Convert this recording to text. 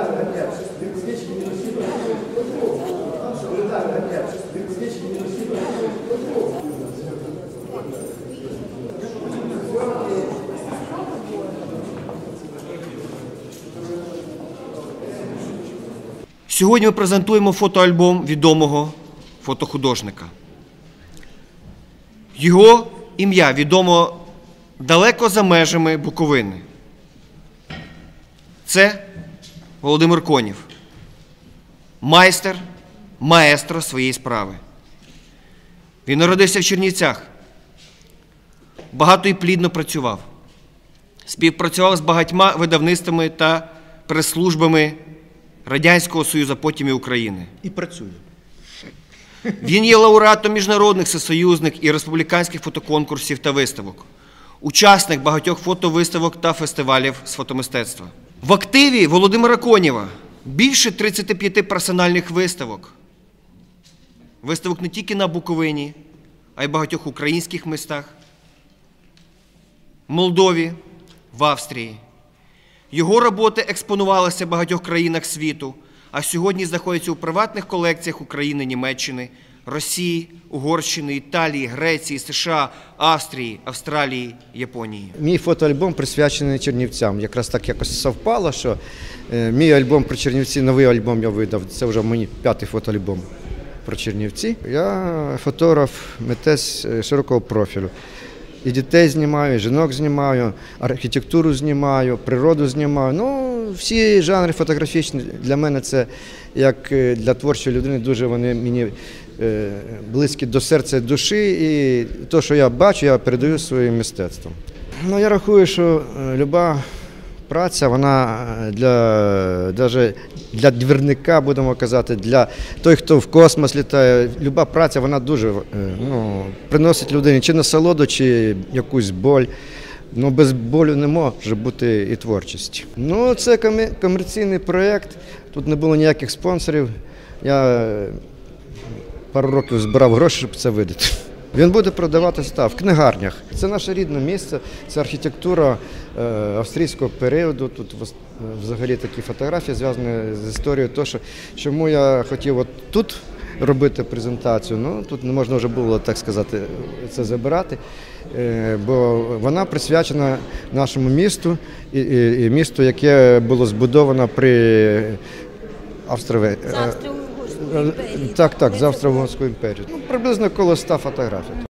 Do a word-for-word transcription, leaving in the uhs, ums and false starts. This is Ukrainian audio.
Сьогодні ми презентуємо фотоальбом відомого фотохудожника. Його ім'я відомо далеко за межами Буковини. Це Володимир Конів, майстер, маестро своєї справи. Він народився в Чернівцях, багато і плідно працював. Співпрацював з багатьма видавництвами та прес-службами Радянського Союзу, потім і України. І працює. Він є лауреатом міжнародних, всесоюзних і республіканських фотоконкурсів та виставок, учасник багатьох фотовиставок та фестивалів з фотомистецтва. В активі Володимира Конєва більше тридцяти п'яти персональних виставок. Виставок не тільки на Буковині, а й в багатьох українських містах, в Молдові, в Австрії. Його роботи експонувалися в багатьох країнах світу, а сьогодні знаходяться у приватних колекціях України, Німеччини, Росії, Угорщини, Італії, Греції, США, Австрії, Австралії, Японії. Мій фотоальбом присвячений Чернівцям. Якраз так якось совпало, що е, мій альбом про Чернівці, новий альбом я видав, це вже мій п'ятий фотоальбом про Чернівці. Я фотограф, митець широкого профілю. І дітей знімаю, і жінок знімаю, архітектуру знімаю, природу знімаю. Ну, всі жанри фотографічні для мене це, як для творчої людини, дуже вони мені е, близькі до серця і душі. І те, що я бачу, я передаю своїм мистецтвом. Ну, я рахую, що люба праця, вона для, навіть для двірника, будемо казати, для той, хто в космос літає, люба праця, вона дуже ну, приносить людині чи насолоду, чи якусь боль. Ну, без болю не може бути і творчість. Ну, це комерційний проєкт, тут не було ніяких спонсорів. Я пару років збирав гроші, щоб це видати. Він буде продаватися так, в книгарнях. Це наше рідне місце, це архітектура е, австрійського періоду. Тут взагалі такі фотографії зв'язані з історією того, що чому я хотів от тут робити презентацію. Ну, тут не можна вже було, так сказати, це забирати, е, бо вона присвячена нашому місту, і, і, і місту, яке було збудовано при Австро... З Австро-Угорської імперії. Так, так, з Австро-Угорської імперії. Ну, приблизно коло ста фотографій.